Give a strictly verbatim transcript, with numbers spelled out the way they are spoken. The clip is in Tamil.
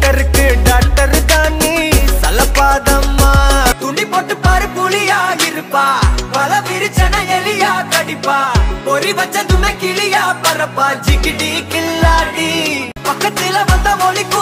டாக்டருக்கு டாக்டர் தானே சலபாதம்மா துணி போட்டு பாரு புலியா இருப்பா பல விரிச்சன எலியா கடிப்பா பொறி வச்சதுமே கிளியா பரப்பா ஜிகிடி கில்லாடி பக்கத்துல வந்த ஒளி